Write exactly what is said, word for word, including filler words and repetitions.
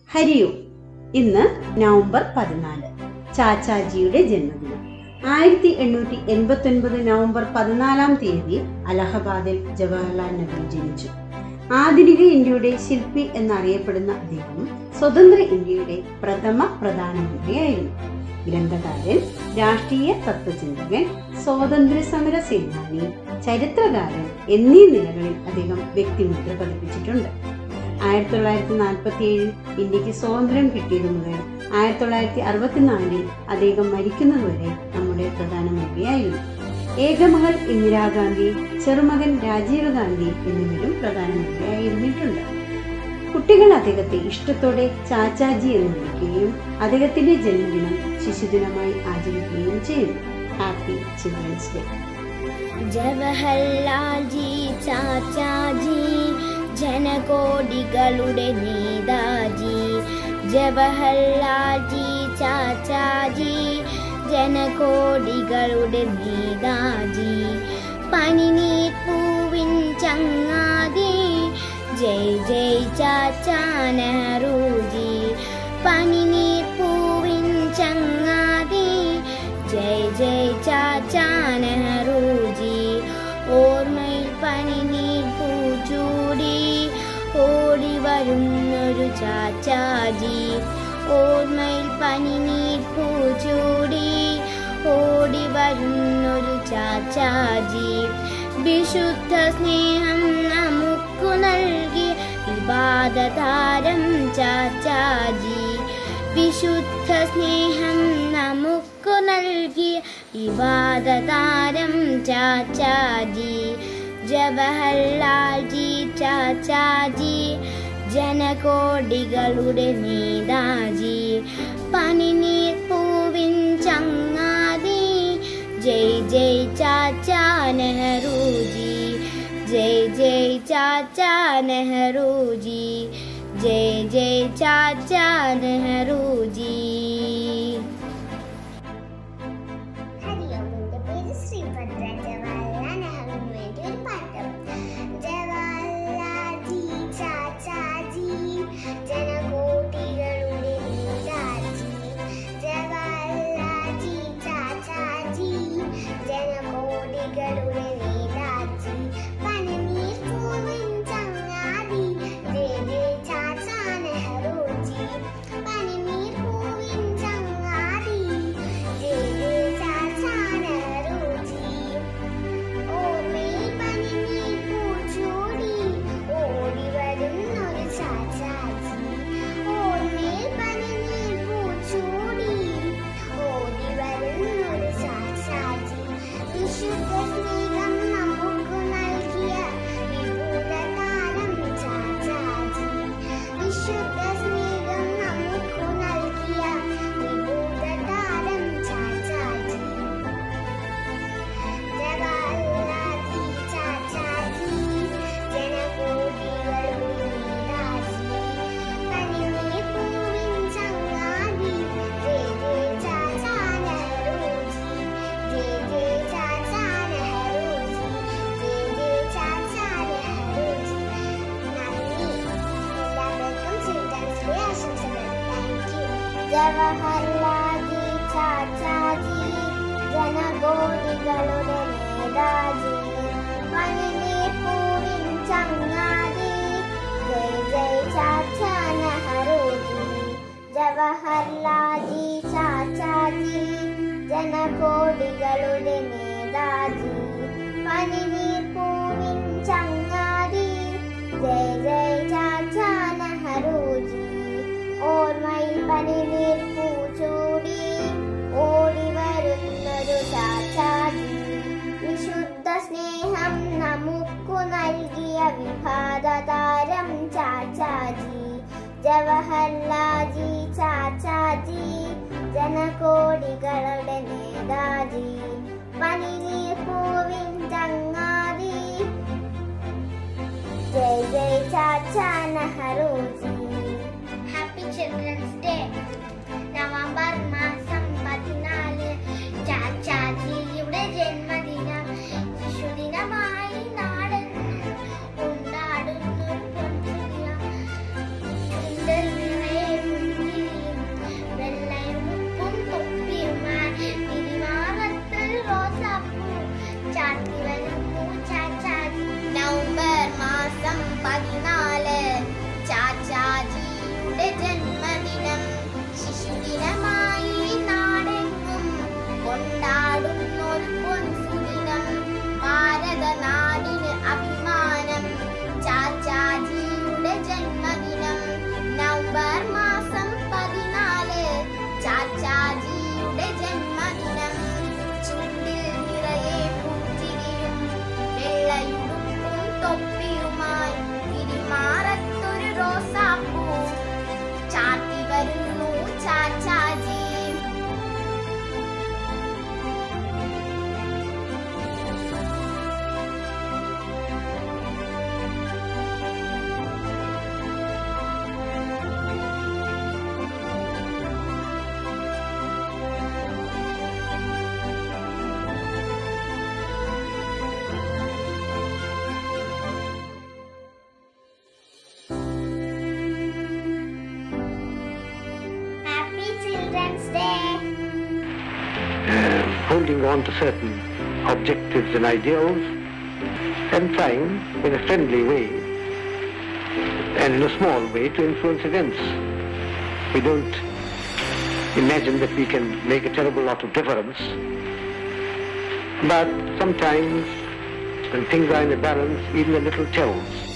ഹരിയോ, ഇന്ന് നവംബർ പതിനാല്, ചാച്ചാജിയുടെ ജന്മദിനം. ആയിരത്തി എണ്ണൂറ്റി എൺപത്തി ഒൻപത് നവംബർ പതിനാലാം തീയതി അലഹബാദിൽ ജവഹർലാൽ നെഹ്റു ജനിച്ചു. ആധുനിക ഇന്ത്യയുടെ ശില്പി എന്നറിയപ്പെടുന്ന അദ്ദേഹം സ്വതന്ത്ര ഇന്ത്യയുടെ പ്രഥമ പ്രധാനമന്ത്രിയായിരുന്നു. ഗ്രന്ഥകാരൻ, രാഷ്ട്രീയ തത്വചിന്തകൻ, സ്വാതന്ത്ര്യ സമര സേനാനി, ചരിത്രകാരൻ എന്നീ നിലകളിൽ അദ്ദേഹം വ്യക്തിമുദ്ര പതിപ്പിച്ചിട്ടുണ്ട്. ആയിരത്തി തൊള്ളായിരത്തി നാൽപ്പത്തി ഏഴിൽ ഇന്ത്യക്ക് സ്വാതന്ത്ര്യം കിട്ടിയത് മുതൽ ആയിരത്തി തൊള്ളായിരത്തി അറുപത്തിനാലിൽ അദ്ദേഹം മരിക്കുന്നതുവരെ നമ്മുടെ പ്രധാനമന്ത്രിയായിരുന്നു. ഏകമകൾ ഇന്ദിരാഗാന്ധി, ചെറുമകൻ രാജീവ് ഗാന്ധി എന്നിവരും പ്രധാനമന്ത്രിയായിരുന്നിട്ടുണ്ട്. കുട്ടികൾ അദ്ദേഹത്തെ ഇഷ്ടത്തോടെ ചാച്ചാജി എന്ന് വിളിക്കുകയും അദ്ദേഹത്തിന്റെ ജന്മദിനം ശിശുദിനമായി ആചരിക്കുകയും ചെയ്യുന്നു. Happy children's day. Jawaharlal ji Chachaji, ജനകോടികളുടെ നേതാജി. ജവഹർലാൽ ജി ചാച്ചാജി, ജനകോടികളുടെ നേതാജി. പനിനീർ പൂവിൻ ചങ്ങാതി, ജയ് ജയ് ചാച്ചാ നെഹ്റുജി. പനിനീർ പൂവിൻ ചങ്ങാതി, ജയ് ജയ് ചാച്ചാ നെഹ്റുജി. ഓർമ്മയിൽ പനിനീർ പൂച്ചൂടി ഓടി വരുന്നൊരു ചാച്ചാജി. ഓർമ്മയിൽ പനിനീർ പൂച്ചൂടി ഓടി വരുന്നൊരു ചാച്ചാജി. വിശുദ്ധ സ്നേഹം നമുക്കു നൽകിയ വിവാദതാരം ചാച്ചാജി. വിശുദ്ധ സ്നേഹം നമുക്കു നൽകിയ വിവാദതാരം ചാച്ചാജി. ജവഹർലാൽ ജി ചാച്ചാജി, ജനകോടികളുടെ നേതാജി. പനിനീർ പൂവിൻ ചങ്ങാതി, ജയ് ജയ് ചാച്ചാ നെഹ്റുജി. ജയ് ജയ് ചാച്ചാ നെഹ്റുജി. ജയ് ജയ് ചാച്ചാ നെഹ്റുജി. ഹരിയോമിന്റെ പേര് ശ്രീഭദ്ര. ജവഹർലാൽ നെഹ്റുവിന് വേണ്ടി ഒരു പാട്ട്. ജവഹർലാൽ ജി ചാച്ചാജി, ജനകോടികളുടെ നേതാജി. ജവഹർലാൽ ജി ചാച്ചാജി, ജനകോടികളുടെ നേതാജി. പനിനീർ പൂവിൻ ചങ്ങാതി, ജയ് ജയ് ചാച്ചാ നെഹ്റുജി. പനിനീർ പൂവിൻ ചങ്ങാതി, ജയ് ജയ് ചാച്ചാ നെഹ്റുജി. ഓർമ്മയിൽ പനിനീർ പൂച്ചൂടി ഓടി വരുന്നൊരു ചാച്ചാജി. ഓർമ്മയിൽ പനിനീർ പൂച്ചൂടി ഓടി വരുന്നൊരു ചാച്ചാജി. വിശുദ്ധ സ്നേഹം നമുക്കു നൽകിയ വിപുലതാരം ചാച്ചാജി. വിശുദ്ധ സ്നേഹം നമുക്കു നൽകിയ വിപുലതാരം ചാച്ചാജി. ജവഹർലാൽ ജി ചാച്ചാജി, ജനകോടികളുടെ നേതാജി. പനിനീർ പൂവിൻ ചങ്ങാതി, ജയ് ജയ് ചാച്ചാ നെഹ്റുജി. ജയ് ജയ് ചാച്ചാ നെഹ്റുജി. ജയ് ജയ് ചാച്ചാ നെഹ്റുജി. നന്ദി. എല്ലാവർക്കും ചിൽഡ്രൻസ് ഡേ ആശംസകൾ. Thank you. ജവഹർലാൽ ജി ചാച്ചാജി, ജനകോടികളുടെ നേതാജി. പനിനീർ പൂവിൻ ചങ്ങാതി, ജയ് ജയ് ചാച്ചാ നെഹ്റുജി. ജവഹർലാൽ ജി ചാച്ചാജി, ജനകോടികളുടെ നേതാജി. പനിനീർ പൂവിൻ ചങ്ങാതി, ജയ് ജയ് ചാച്ചാ നെഹ്റുജി. ഓർമ്മയിൽ പനിനീർ പൂച്ചൂടി ഓടി വരുന്നൊരു ചാച്ചാജി. വിശുദ്ധ സ്നേഹം നമുക്കു നൽകിയ വിഭാതതാരം ചാച്ചാജി. ജവഹർലാൽ ജി ചാച്ചാജി, ജനകോടികളുടെ നേതാജി. പനിനീർ പൂവിൻ ചങ്ങാതി, ജയ് ജയ് Chacha Nehruji. Happy children's day. നവംബർ മാസം പതിനാല്, ചാച്ചാജിയുടെ ജന്മദിനം. ശിശുദിനമായി നാടെന്നും കൊണ്ടാടുന്നൊരു പൊൻസുദിനം. ചുണ്ടൽ നിറയെ Independence Day. Uh, holding on to certain objectives and ideals and trying in a friendly way and in a small way to influence events. We don't imagine that we can make a terrible lot of difference, but sometimes when things are in a balance, even a little tells.